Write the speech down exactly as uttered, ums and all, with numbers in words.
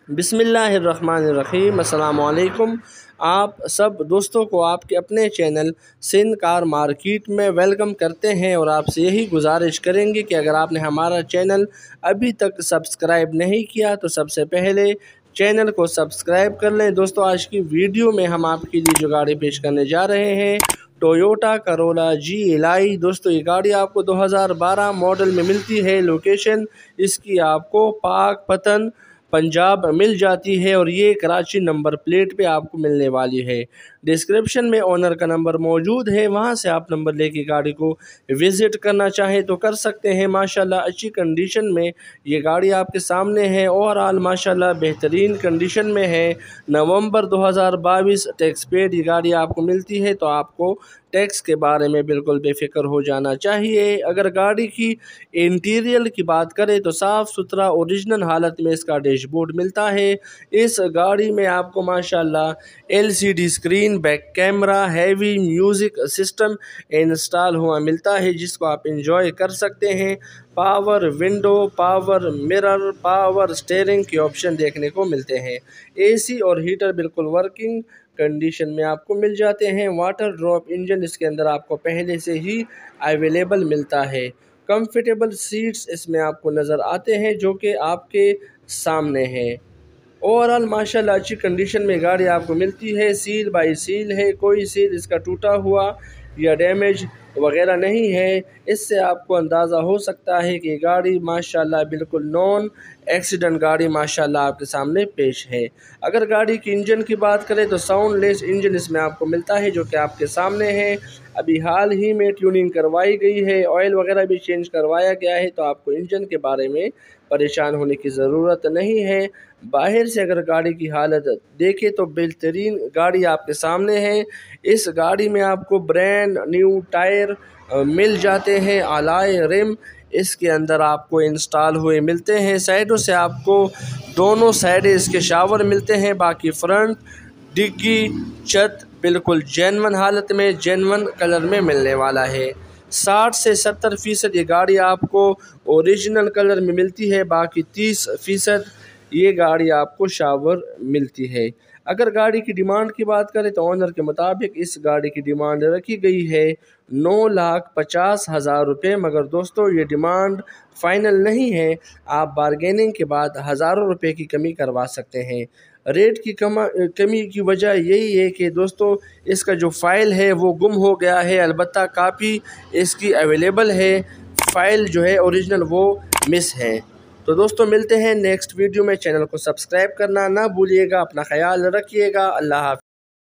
बिस्मिल्लाहिर्रहमानिर्रहीम। अस्सलाम वालेकुम। आप सब दोस्तों को आपके अपने चैनल सिंध कार मार्केट में वेलकम करते हैं और आपसे यही गुजारिश करेंगे कि अगर आपने हमारा चैनल अभी तक सब्सक्राइब नहीं किया तो सबसे पहले चैनल को सब्सक्राइब कर लें। दोस्तों, आज की वीडियो में हम आपके लिए जो गाड़ी पेश करने जा रहे हैं Toyota Corolla G L I. दोस्तों, ये गाड़ी आपको दो हज़ार बारह मॉडल में मिलती है। लोकेशन इसकी आपको पाकपतन पंजाब मिल जाती है और ये कराची नंबर प्लेट पे आपको मिलने वाली है। डिस्क्रिप्शन में ओनर का नंबर मौजूद है, वहां से आप नंबर लेके गाड़ी को विज़िट करना चाहें तो कर सकते हैं। माशाल्लाह अच्छी कंडीशन में ये गाड़ी आपके सामने है। ओवरऑल माशाल्लाह बेहतरीन कंडीशन में है। नवंबर दो हज़ार बाईस टैक्स पेड ये गाड़ी आपको मिलती है, तो आपको टैक्स के बारे में बिल्कुल बेफिक्र हो जाना चाहिए। अगर गाड़ी की इंटीरियर की बात करें तो साफ़ सुथरा ओरिजिनल हालत में इसका डैशबोर्ड मिलता है। इस गाड़ी में आपको माशाल्लाह L C D screen, back camera, heavy music system install हुआ मिलता है, जिसको आप इंजॉय कर सकते हैं। Power window, power mirror, power steering के ऑप्शन देखने को मिलते हैं। ए सी और हीटर बिल्कुल वर्किंग कंडीशन में आपको मिल जाते हैं। वाटर ड्रॉप इंजन इसके अंदर आपको पहले से ही अवेलेबल मिलता है। कंफर्टेबल सीट्स इसमें आपको नज़र आते हैं जो कि आपके सामने हैं। ओवरऑल माशाल्लाह अच्छी कंडीशन में गाड़ी आपको मिलती है। सील बाई सील है, कोई सील इसका टूटा हुआ या डैमेज वगैरह नहीं है। इससे आपको अंदाज़ा हो सकता है कि गाड़ी माशाल्लाह बिल्कुल नॉन एक्सीडेंट गाड़ी माशाल्लाह आपके सामने पेश है। अगर गाड़ी की इंजन की बात करें तो साउंडलेस इंजन इसमें आपको मिलता है, जो कि आपके सामने है। अभी हाल ही में ट्यूनिंग करवाई गई है, ऑयल वगैरह भी चेंज करवाया गया है, तो आपको इंजन के बारे में परेशान होने की ज़रूरत नहीं है। बाहर से अगर गाड़ी की हालत देखें तो बेहतरीन गाड़ी आपके सामने है। इस गाड़ी में आपको ब्रांड न्यू टायर मिल जाते हैं। आलाय रिम इसके अंदर आपको इंस्टॉल हुए मिलते हैं। साइडों से आपको दोनों साइडें इसके शावर मिलते हैं। बाकी फ्रंट डिग्गी छत बिल्कुल जेन्युइन हालत में, जेन्युइन कलर में मिलने वाला है। साठ से सत्तर फ़ीसद ये गाड़ी आपको ओरिजिनल कलर में मिलती है, बाकी तीस फ़ीसद ये गाड़ी आपको शावर मिलती है। अगर गाड़ी की डिमांड की बात करें तो ऑनर के मुताबिक इस गाड़ी की डिमांड रखी गई है नौ लाख पचास हज़ार रुपये। मगर दोस्तों, ये डिमांड फ़ाइनल नहीं है, आप बारगेनिंग के बाद हज़ारों रुपये की कमी करवा सकते हैं। रेट की कमा कमी की वजह यही है कि दोस्तों इसका जो फ़ाइल है वो गुम हो गया है, अलबत्ता कापी इसकी अवेलेबल है, फ़ाइल जो है ओरिजिनल वो मिस है। तो दोस्तों, मिलते हैं नेक्स्ट वीडियो में। चैनल को सब्सक्राइब करना ना भूलिएगा। अपना ख्याल रखिएगा। अल्लाह हाफ़िज़।